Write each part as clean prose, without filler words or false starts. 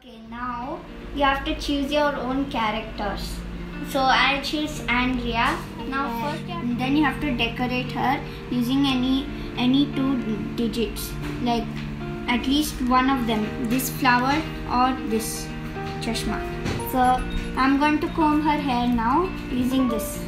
Okay, now you have to choose your own characters. So I'll choose Andrea. Now first, then you have to decorate her using any two digits, like at least one of them, this flower or this chashma. So I'm going to comb her hair now using this.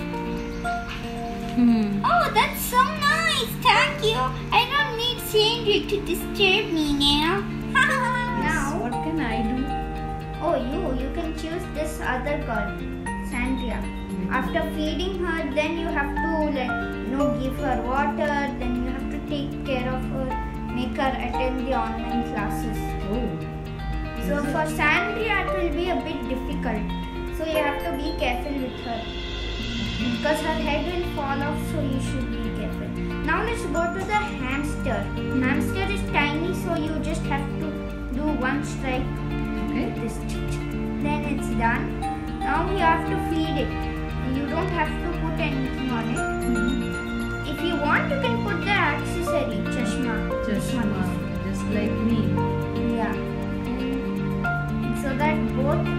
Oh, that's so nice! Thank you. I don't need Sandra to disturb me now. Now, What can I do? oh, you can choose this other girl, Sandria. After feeding her, then you have to give her water. Then you have to take care of her, make her attend the online classes. Oh. So for Sandria, it will be a bit difficult. So you have to be careful with her because her head will fall off. So you should be careful. Now let's go to the hamster. Hamster is tiny, so you just have to do one strike. Okay. This. Then it's done. Now you have to feed it. You don't have to put anything on it. If you want, you can put the accessory, chashma. Just like me. Yeah. So that both